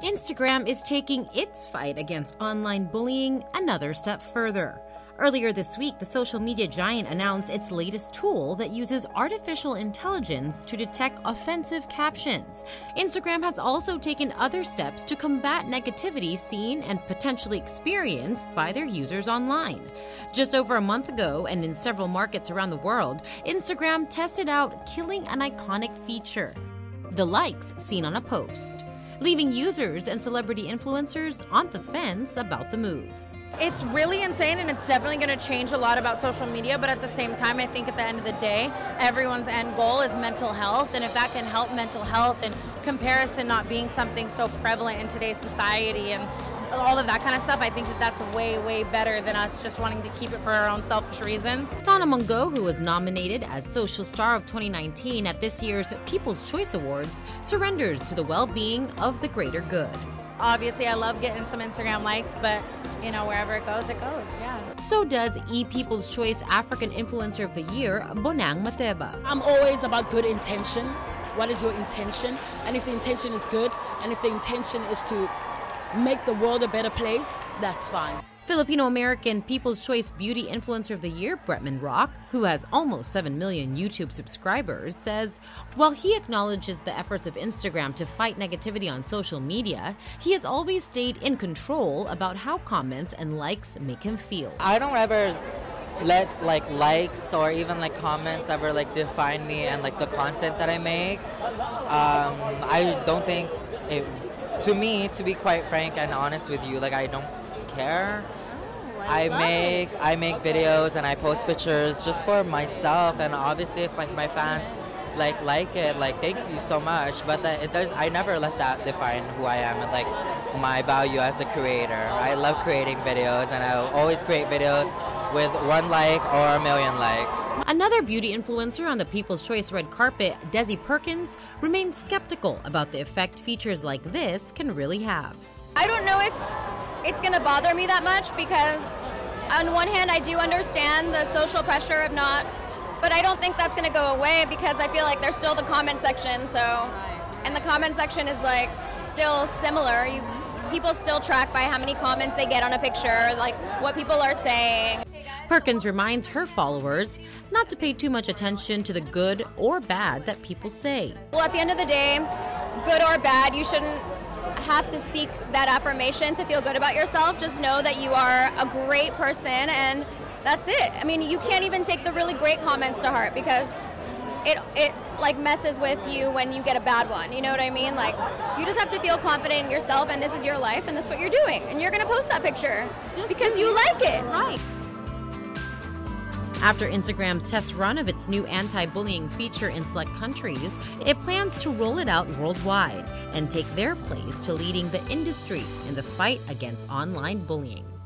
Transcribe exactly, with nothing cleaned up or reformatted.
Instagram is taking its fight against online bullying another step further. Earlier this week, the social media giant announced its latest tool that uses artificial intelligence to detect offensive captions. Instagram has also taken other steps to combat negativity seen and potentially experienced by their users online. Just over a month ago, and in several markets around the world, Instagram tested out killing an iconic feature: the likes seen on a post, leaving users and celebrity influencers on the fence about the move. It's really insane, and it's definitely going to change a lot about social media, but at the same time, I think at the end of the day, everyone's end goal is mental health, and if that can help mental health and comparison not being something so prevalent in today's society and all of that kind of stuff, I think that that's way, way better than us just wanting to keep it for our own selfish reasons. Donna Mungo, who was nominated as Social Star of twenty nineteen at this year's People's Choice Awards, surrenders to the well-being of the greater good. Obviously, I love getting some Instagram likes, but, you know, wherever it goes, it goes, yeah. So does E-People's Choice African Influencer of the Year, Bonang Mateba. I'm always about good intention. What is your intention? And if the intention is good, and if the intention is to make the world a better place, that's fine. Filipino-American People's Choice Beauty Influencer of the Year, Bretman Rock, who has almost seven million YouTube subscribers, says while he acknowledges the efforts of Instagram to fight negativity on social media, he has always stayed in control about how comments and likes make him feel. I don't ever let like likes or even like comments ever like define me and like the content that I make. Um, I don't think it, to me, to be quite frank and honest with you, like I don't care. I make I make videos and I post pictures just for myself, and obviously if like my fans like like it, like thank you so much. But that it does. I never let that define who I am and like my value as a creator. I love creating videos, and I always create videos with one like or a million likes. Another beauty influencer on the People's Choice red carpet, Desi Perkins, remains skeptical about the effect features like this can really have. I don't know if it's going to bother me that much, because on one hand I do understand the social pressure of not, but I don't think that's going to go away, because I feel like there's still the comment section, so, and the comment section is like still similar. You, people still track by how many comments they get on a picture, like what people are saying. Perkins reminds her followers not to pay too much attention to the good or bad that people say. Well, at the end of the day, good or bad, you shouldn't have to seek that affirmation to feel good about yourself. Just know that you are a great person, and that's it. I mean, you can't even take the really great comments to heart, because it it like messes with you when you get a bad one. You know what I mean? Like, you just have to feel confident in yourself, and this is your life, and this is what you're doing, and you're gonna post that picture just because you like it. Right. After Instagram's test run of its new anti-bullying feature in select countries, it plans to roll it out worldwide and take their place to leading the industry in the fight against online bullying.